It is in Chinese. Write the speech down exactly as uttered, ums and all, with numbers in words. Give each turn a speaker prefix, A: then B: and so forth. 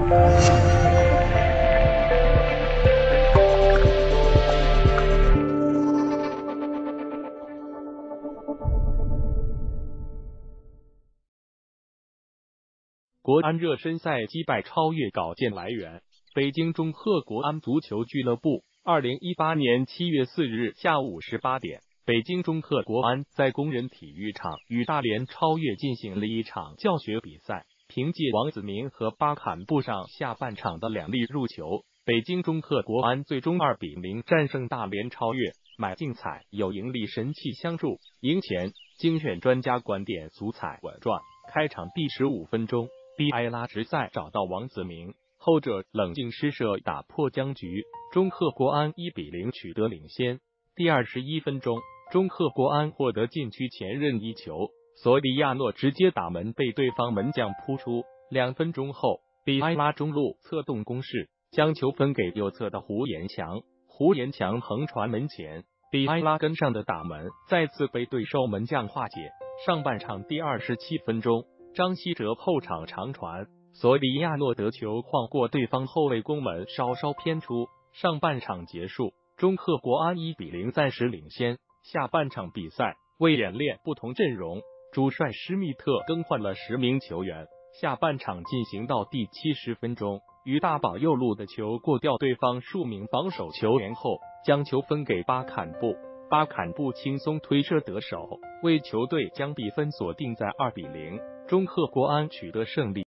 A: 国安热身赛击败超越稿件来源：北京中赫国安足球俱乐部。二零一八年七月四日下午十八点，北京中赫国安在工人体育场与大连超越进行了一场教学比赛。凭借王子铭和巴坎布上下半场的两粒入球，北京中赫国安最终二比零战胜大连超越。买竞彩有盈利神器相助，赢钱精选专家观点足彩稳赚。开场第十五分钟，比埃拉直塞找到王子铭，后者冷静施射打破僵局，中赫国安一比零取得领先。第二十一分钟，中赫国安获得禁区前任意球，索里亚诺直接打门被对方门将扑出。两分钟后，比埃拉中路策动攻势，将球分给右侧的胡延强，胡延强横传门前，比埃拉跟上的打门再次被对手门将化解。上半场第二十七分钟，张稀哲后场长传，索里亚诺得球晃过对方后卫攻门，稍稍偏出。上半场结束，中赫国安一比零暂时领先。下半场比赛为演练不同阵容，主帅施密特更换了十名球员。下半场进行到第七十分钟，于大宝右路的球过掉对方数名防守球员后，将球分给巴坎布。巴坎布轻松推射得手，为球队将比分锁定在二比零，中赫国安取得胜利。